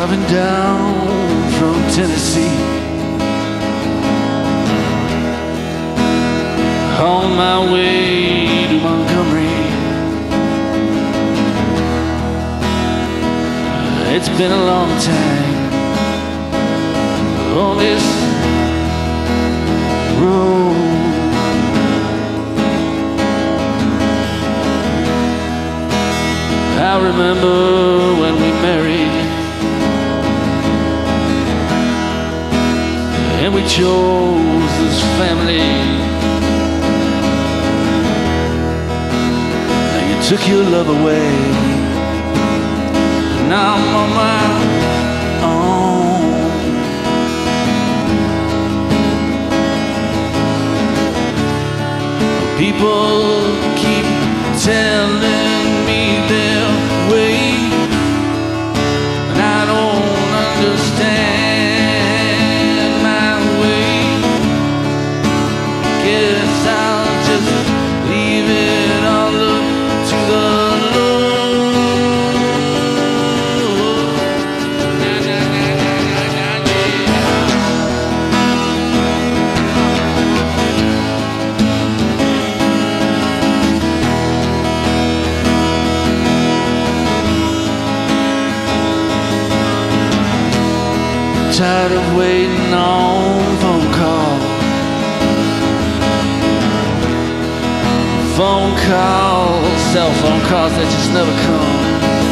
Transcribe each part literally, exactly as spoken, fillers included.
Driving down from Tennessee, on my way to Montgomery. It's been a long time on this road. I remember when we married, and we chose this family. Now you took your love away, and now I'm on my own. People keep telling me their way, and I don't understand. Guess I'll just leave it all up to the Lord. Na, na, na, na, na, na, yeah. Tired of waiting on phone calls. Phone calls, cell phone calls that just never come.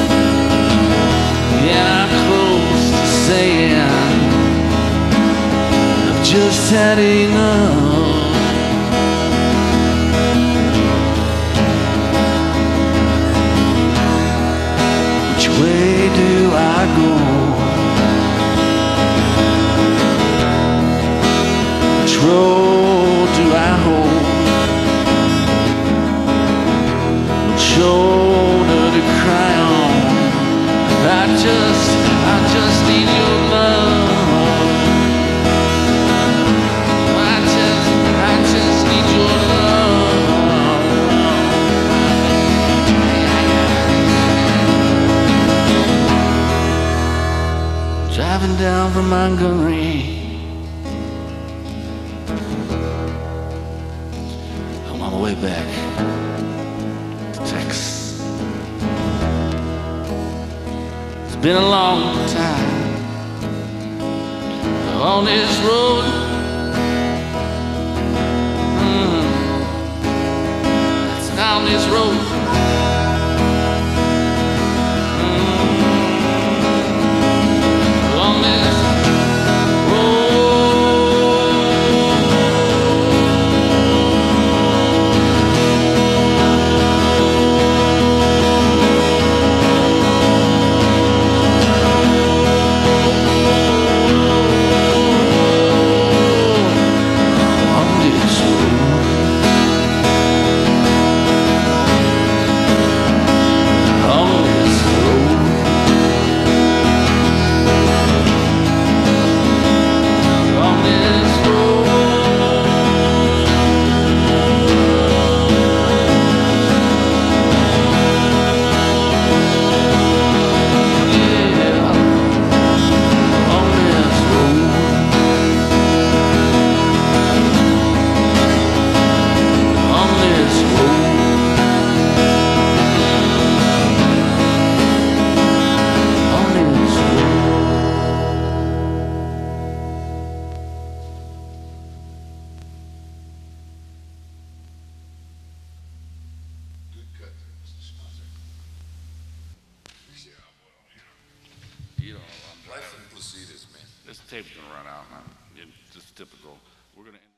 Yeah, I'm close to saying I've just had enough. Which way do I go? Which road do I hold? Shoulder to cry on. I just, I just need your love. I just, I just need your love. Driving down from Montgomery, I'm on my way back. It's been a long time on this road. Mm. It's down this road. Mm. On this You know, I'm Life in Placitas, man. this tape's gonna run out, man. It's just typical. We're gonna.